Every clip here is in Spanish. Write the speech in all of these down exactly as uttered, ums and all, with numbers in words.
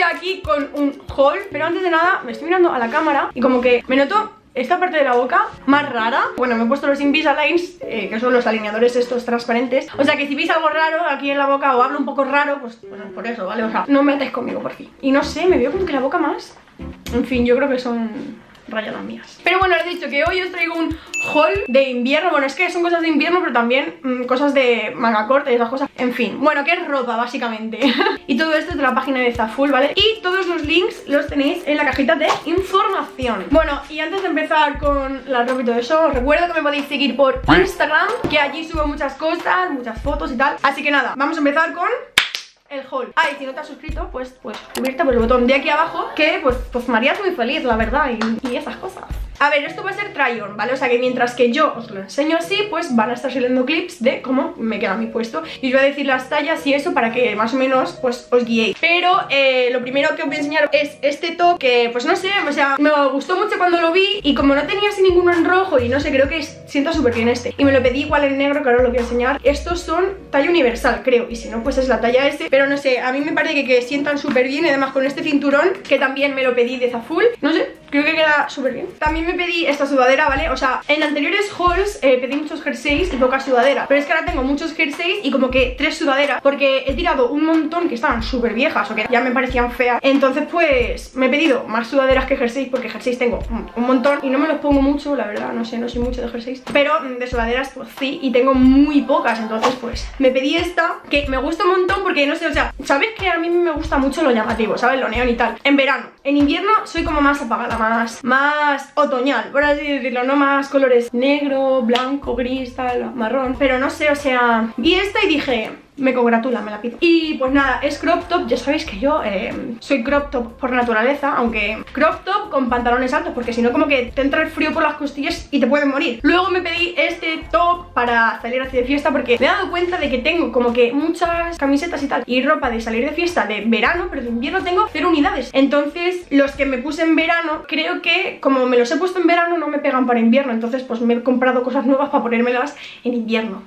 aquí con un haul, pero antes de nada me estoy mirando a la cámara y como que me noto esta parte de la boca más rara. Bueno, me he puesto los Invisaligns, eh, que son los alineadores estos transparentes. O sea que si veis algo raro aquí en la boca o hablo un poco raro, pues, pues por eso, ¿vale? O sea, no metáis conmigo, por fin. Y no sé, me veo como que la boca más... En fin, yo creo que son... rayadas mías. Pero bueno, os he dicho que hoy os traigo un haul de invierno. Bueno, es que son cosas de invierno, pero también mmm, cosas de manga corta y esas cosas. En fin, bueno, que es ropa básicamente. Y todo esto es de la página de Zaful, ¿vale? Y todos los links los tenéis en la cajita de información. Bueno, y antes de empezar con la ropa y todo eso, os recuerdo que me podéis seguir por Instagram, que allí subo muchas cosas, muchas fotos y tal. Así que nada, vamos a empezar con... el haul. Ah, y si no te has suscrito, pues, pues suscribirte por el botón de aquí abajo, que pues, pues me harías muy feliz, la verdad, y, y esas cosas. A ver, esto va a ser try on, ¿vale? O sea que mientras que yo os lo enseño así, pues van a estar saliendo clips de cómo me queda mi puesto. Y os voy a decir las tallas y eso para que más o menos pues os guiéis. Pero eh, lo primero que os voy a enseñar es este top que pues no sé, o sea, me gustó mucho cuando lo vi. Y como no tenía así ninguno en rojo y no sé, creo que sienta súper bien este. Y me lo pedí igual en negro, que ahora lo voy a enseñar. Estos son talla universal, creo. Y si no, pues es la talla S. Pero no sé, a mí me parece que, que sientan súper bien. Y además con este cinturón, que también me lo pedí de Zaful. No sé, creo que queda súper bien. También me pedí esta sudadera, ¿vale? O sea, en anteriores hauls eh, pedí muchos jerseys y pocas sudaderas. Pero es que ahora tengo muchos jerseys y como que tres sudaderas, porque he tirado un montón que estaban súper viejas o que ya me parecían feas. Entonces pues me he pedido más sudaderas que jerseys, porque jerseys tengo un montón y no me los pongo mucho, la verdad. No sé, no soy mucho de jerseys, pero de sudaderas pues sí, y tengo muy pocas. Entonces pues me pedí esta, que me gusta un montón porque no sé, o sea, ¿sabes que a mí me gusta mucho lo llamativo, ¿sabes? Lo neón y tal. En verano. En invierno soy como más apagada, más, más otoñal, por así decirlo, no más colores negro, blanco, gris, tal, marrón. Pero no sé, o sea, vi esta y dije... me congratula, me la pido. Y pues nada, es crop top. Ya sabéis que yo eh, soy crop top por naturaleza, aunque crop top con pantalones altos, porque si no como que te entra el frío por las costillas y te pueden morir. Luego me pedí este top para salir así de fiesta, porque me he dado cuenta de que tengo como que muchas camisetas y tal y ropa de salir de fiesta de verano, pero de invierno tengo cero unidades. Entonces los que me puse en verano, creo que como me los he puesto en verano no me pegan para invierno. Entonces pues me he comprado cosas nuevas para ponérmelas en invierno.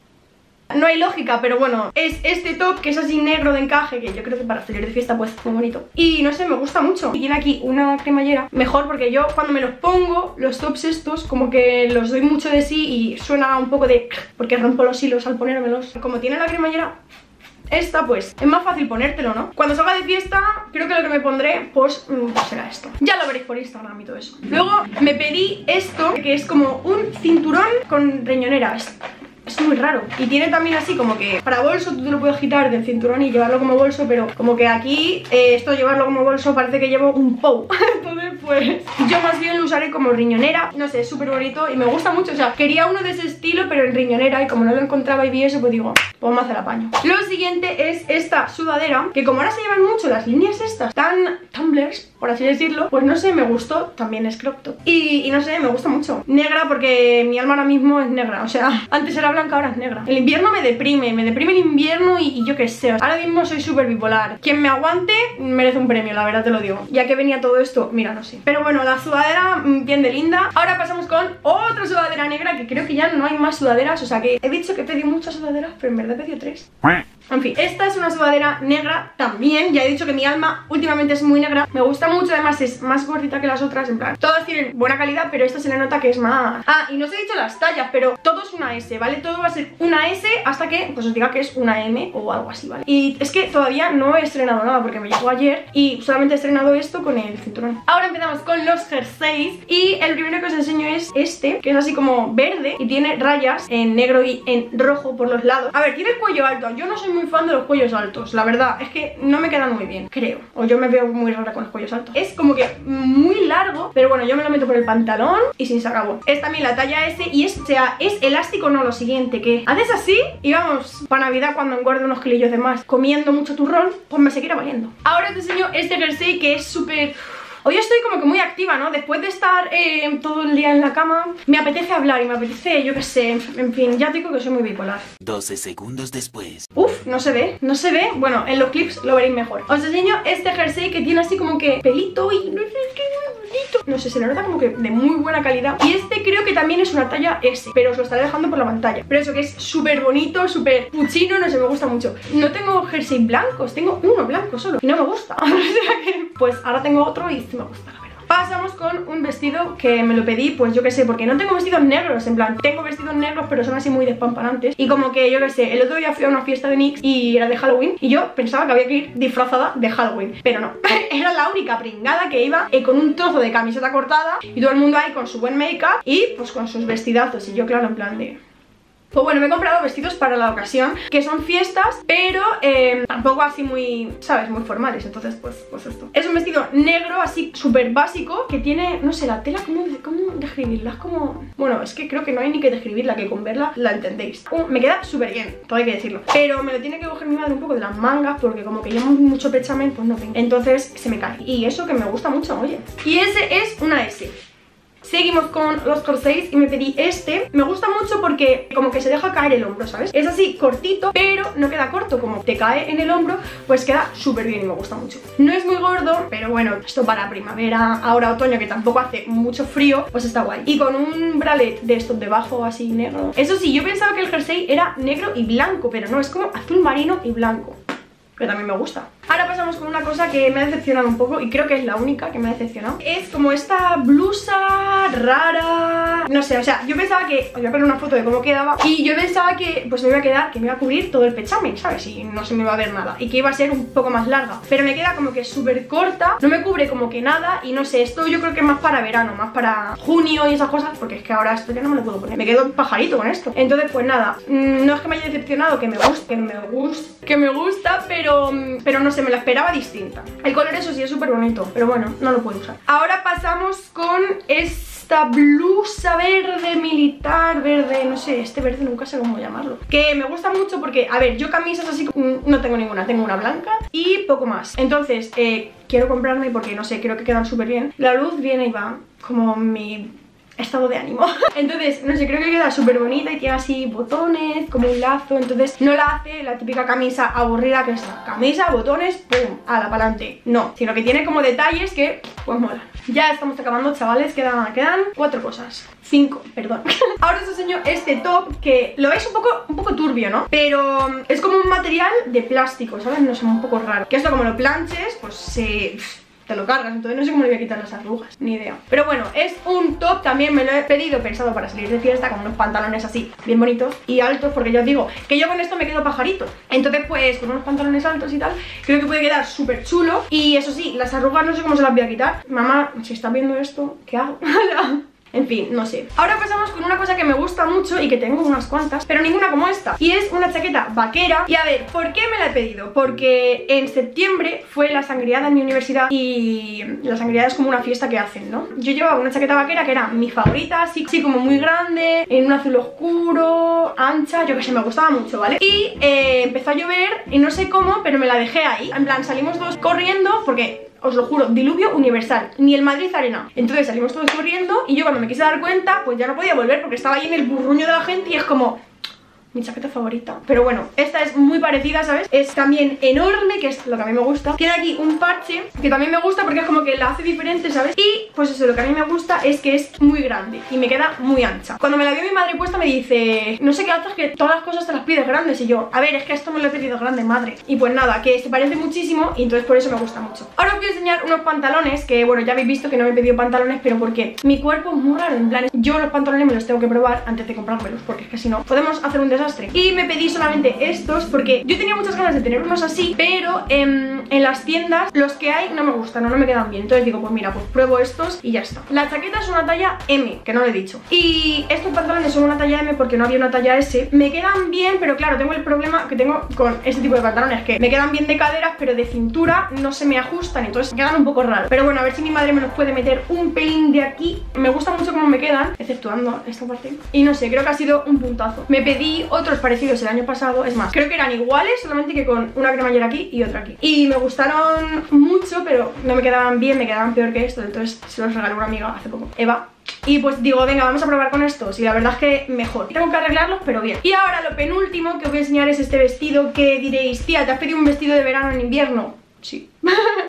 No hay lógica, pero bueno, es este top que es así negro de encaje, que yo creo que para salir de fiesta pues muy bonito. Y no sé, me gusta mucho. Y tiene aquí una cremallera, mejor porque yo cuando me los pongo, los tops estos, como que los doy mucho de sí y suena un poco de... porque rompo los hilos al ponérmelos. Como tiene la cremallera esta, pues es más fácil ponértelo, ¿no? Cuando salga de fiesta, creo que lo que me pondré pues, pues será esto. Ya lo veréis por Instagram y todo eso. Luego me pedí esto, que es como un cinturón con riñoneras. Es muy raro. Y tiene también así como que para bolso, tú te lo puedes quitar del cinturón y llevarlo como bolso, pero como que aquí eh, esto llevarlo como bolso parece que llevo un pou. Entonces pues yo más bien lo usaré como riñonera. No sé, es súper bonito y me gusta mucho. O sea, quería uno de ese estilo pero en riñonera, y como no lo encontraba y vi eso, pues digo, pues me hace el apaño. Lo siguiente es esta sudadera, que como ahora se llevan mucho las líneas estas tan tumblers, por así decirlo, pues no sé, me gustó. También es crop top y, y no sé, me gusta mucho. Negra porque mi alma ahora mismo es negra. O sea, antes era blanca, ahora es negra. El invierno me deprime, me deprime el invierno y, y yo qué sé. Ahora mismo soy súper bipolar. Quien me aguante merece un premio, la verdad te lo digo. Ya que venía todo esto, mira, no sé. Pero bueno, la sudadera bien de linda. Ahora pasamos con otra sudadera negra, que creo que ya no hay más sudaderas. O sea que he dicho que pedí muchas sudaderas, pero en verdad he pedido tres. En fin, esta es una sudadera negra también. Ya he dicho que mi alma últimamente es muy negra. Me gusta mucho, además es más gordita que las otras. En plan, todas tienen buena calidad, pero esta se le nota que es más... Ah, y no os he dicho las tallas, pero todo es una S, ¿vale? Todo va a ser una S hasta que pues os diga que es una M o algo así, ¿vale? Y es que todavía no he estrenado nada porque me llegó ayer y solamente he estrenado esto con el cinturón. Ahora empezamos con los jerseys y el primero que os enseño es este, que es así como verde y tiene rayas en negro y en rojo por los lados. A ver, tiene el cuello alto. Yo no soy muy fan de los cuellos altos, la verdad, es que no me quedan muy bien, creo. O yo me veo muy rara con los cuellos altos. Es como que muy largo, pero bueno, yo me lo meto por el pantalón y sin se acabó. Es también la talla S y es, o sea, es elástico, no lo siguiente, que haces así y vamos, para Navidad cuando engorde unos kilillos de más comiendo mucho turrón, pues me seguirá valiendo. Ahora te enseño este jersey que es súper... Hoy estoy como que muy activa, ¿no? Después de estar eh, todo el día en la cama, me apetece hablar y me apetece, yo qué sé, en fin, ya digo que soy muy bipolar. doce segundos después. Uf, no se ve, no se ve. Bueno, en los clips lo veréis mejor. Os enseño este jersey que tiene así como que pelito y no sé, es que es muy bonito. no sé, se le nota como que de muy buena calidad. Y este creo que también es una talla ese, pero os lo estaré dejando por la pantalla. Pero eso que es súper bonito, súper puchino, no sé, me gusta mucho. No tengo jersey blancos, tengo uno blanco solo y no me gusta. O sea que, pues ahora tengo otro y sí me gusta, la verdad. Pasamos con un vestido que me lo pedí, pues yo que sé, porque no tengo vestidos negros, en plan, tengo vestidos negros pero son así muy despampanantes. Y como que yo que sé, el otro día fui a una fiesta de N Y X y era de Halloween y yo pensaba que había que ir disfrazada de Halloween, pero no, era la única pringada que iba eh, con un trozo de camiseta cortada y todo el mundo ahí con su buen make-up y pues con sus vestidazos y yo claro, en plan de... Pues bueno, me he comprado vestidos para la ocasión, que son fiestas, pero eh, tampoco así muy, ¿sabes? Muy formales, entonces pues, pues esto. Es un vestido negro, así súper básico, que tiene, no sé, la tela, ¿cómo, cómo describirla? Es como... Bueno, es que creo que no hay ni que describirla, que con verla la entendéis. Uh, me queda súper bien, todo hay que decirlo. Pero me lo tiene que coger mi madre un poco de las mangas, porque como que llevo mucho pechamen, pues no tengo. Entonces se me cae. Y eso que me gusta mucho, oye. Y ese es una S. Seguimos con los corsés y me pedí este. Me gusta mucho porque como que se deja caer el hombro, ¿sabes? Es así cortito, pero no queda corto. Como te cae en el hombro, pues queda súper bien y me gusta mucho. No es muy gordo, pero bueno, esto para primavera, ahora otoño, que tampoco hace mucho frío, pues está guay. Y con un bralet de estos debajo así negro. Eso sí, yo pensaba que el jersey era negro y blanco, pero no, es como azul marino y blanco, que también me gusta. Ahora pasamos con una cosa que me ha decepcionado un poco y creo que es la única que me ha decepcionado. Es como esta blusa rara, no sé, o sea, yo pensaba que... Os voy a poner una foto de cómo quedaba y yo pensaba que pues me iba a quedar, que me iba a cubrir todo el pechamen, ¿sabes? Y no se me iba a ver nada y que iba a ser un poco más larga, pero me queda como que súper corta, no me cubre como que nada y no sé, esto yo creo que es más para verano, más para junio y esas cosas, porque es que ahora esto ya no me lo puedo poner, me quedo pajarito con esto. Entonces pues nada, no es que me haya decepcionado, que me gusta, que me gusta, que me gusta, pero, pero no sé, me la esperaba distinta. El color eso sí es súper bonito, pero bueno, no lo puedo usar. Ahora pasamos con esta blusa verde militar, verde, no sé, este verde nunca sé cómo llamarlo, que me gusta mucho porque, a ver, yo camisas así no tengo ninguna, tengo una blanca y poco más. Entonces, eh, quiero comprarme porque, no sé, creo que quedan súper bien. La luz viene y va como mi... estado de ánimo. Entonces, no sé, creo que queda súper bonita y tiene así botones, como un lazo. Entonces no la hace la típica camisa aburrida que es camisa, botones, pum, a la pa'lante. No, sino que tiene como detalles que pues molan. Ya estamos acabando, chavales, quedan, quedan cuatro cosas. Cinco, perdón. Ahora os enseño este top que lo veis un poco, un poco turbio, ¿no? Pero es como un material de plástico, ¿sabes? No sé, un poco raro. Que esto como lo planches, pues se... te lo cargas, entonces no sé cómo le voy a quitar las arrugas, ni idea. Pero bueno, es un top, también me lo he pedido pensado para salir de fiesta, con unos pantalones así, bien bonitos y altos, porque ya os digo que yo con esto me quedo pajarito. Entonces pues con unos pantalones altos y tal, creo que puede quedar súper chulo. Y eso sí, las arrugas no sé cómo se las voy a quitar. Mamá, si estás viendo esto, ¿qué hago? En fin, no sé. Ahora pasamos con una cosa que me gusta mucho y que tengo unas cuantas, pero ninguna como esta. Y es una chaqueta vaquera. Y a ver, ¿por qué me la he pedido? Porque en septiembre fue la sangriada en mi universidad y la sangriada es como una fiesta que hacen, ¿no? Yo llevaba una chaqueta vaquera que era mi favorita, así, así como muy grande, en un azul oscuro, ancha, yo que sé, me gustaba mucho, ¿vale? Y eh, empezó a llover y no sé cómo, pero me la dejé ahí. En plan, salimos todos corriendo porque... os lo juro, diluvio universal, ni el Madrid Arena. Entonces salimos todos corriendo y yo cuando me quise dar cuenta, pues ya no podía volver porque estaba ahí en el burruño de la gente y es como... mi chaqueta favorita. Pero bueno, esta es muy parecida, ¿sabes? Es también enorme, que es lo que a mí me gusta. Tiene aquí un parche que también me gusta porque es como que la hace diferente, ¿sabes? Y pues eso, lo que a mí me gusta es que es muy grande y me queda muy ancha. Cuando me la vio mi madre puesta me dice, no sé qué haces, que todas las cosas te las pides grandes. Y yo, a ver, es que esto me lo he pedido grande, madre. Y pues nada, que se parece muchísimo y entonces por eso me gusta mucho. Ahora os voy a enseñar unos pantalones que, bueno, ya habéis visto que no me he pedido pantalones, pero porque mi cuerpo es muy raro, en plan, yo los pantalones me los tengo que probar antes de comprármelos, porque es que si no, podemos hacer un desastre. Y me pedí solamente estos porque yo tenía muchas ganas de tener unos así, pero en, en las tiendas los que hay no me gustan, no, no me quedan bien. Entonces digo, pues mira, pues pruebo estos y ya está. La chaqueta es una talla eme, que no lo he dicho. Y estos pantalones son una talla eme porque no había una talla ese. Me quedan bien, pero claro, tengo el problema que tengo con este tipo de pantalones, que me quedan bien de caderas, pero de cintura no se me ajustan, entonces quedan un poco raros. Pero bueno, a ver si mi madre me los puede meter un pelín de aquí. Me gusta mucho cómo me quedan, exceptuando esta parte. Y no sé, creo que ha sido un puntazo. Me pedí otros parecidos el año pasado, es más, creo que eran iguales, solamente que con una cremallera aquí y otra aquí. Y me gustaron mucho, pero no me quedaban bien, me quedaban peor que esto. Entonces se los regaló una amiga hace poco, Eva. Y pues digo, venga, vamos a probar con estos. Y la verdad es que mejor. Tengo que arreglarlos, pero bien. Y ahora lo penúltimo que os voy a enseñar es este vestido, que diréis, tía, ¿te has pedido un vestido de verano en invierno? Sí.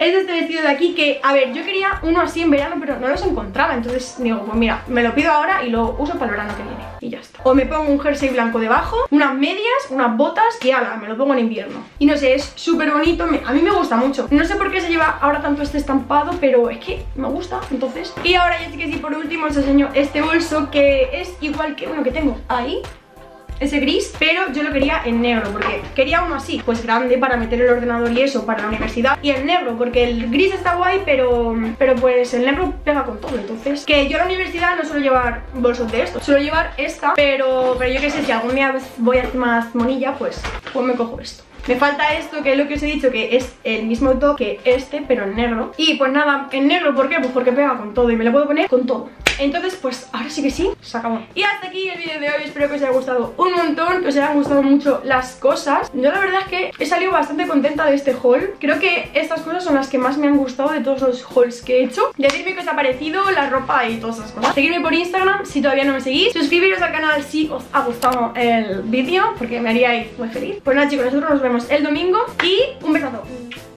es este vestido de aquí que, a ver, yo quería uno así en verano, pero no los encontraba. Entonces digo, pues mira, me lo pido ahora y lo uso para el verano que viene. Y ya está. O me pongo un jersey blanco debajo, unas medias, unas botas y ala, me lo pongo en invierno. Y no sé, es súper bonito, me, a mí me gusta mucho. No sé por qué se lleva ahora tanto este estampado, pero es que me gusta, entonces. Y ahora ya sí que sí, por último os enseño este bolso que es igual que uno que tengo ahí, ese gris, pero yo lo quería en negro porque quería uno así, pues grande para meter el ordenador y eso para la universidad, y en negro porque el gris está guay, pero pero pues el negro pega con todo. Entonces, que yo a la universidad no suelo llevar bolsos de estos, suelo llevar esta, pero, pero yo qué sé, si algún día voy a hacer más monilla, pues, pues me cojo esto. Me falta esto, que es lo que os he dicho, que es el mismo top que este, pero en negro. Y pues nada, en negro, ¿por qué? Pues porque pega con todo y me lo puedo poner con todo. Entonces, pues ahora sí que sí, se acabó. Y hasta aquí el vídeo de hoy, espero que os haya gustado un montón, que os hayan gustado mucho las cosas. Yo la verdad es que he salido bastante contenta de este haul. Creo que estas cosas son las que más me han gustado de todos los hauls que he hecho. Decidme qué os ha parecido, la ropa y todas esas cosas. Seguidme por Instagram si todavía no me seguís. Suscribiros al canal si os ha gustado el vídeo, porque me haríais muy feliz. Pues nada chicos, nosotros nos vemos el domingo y un besazo.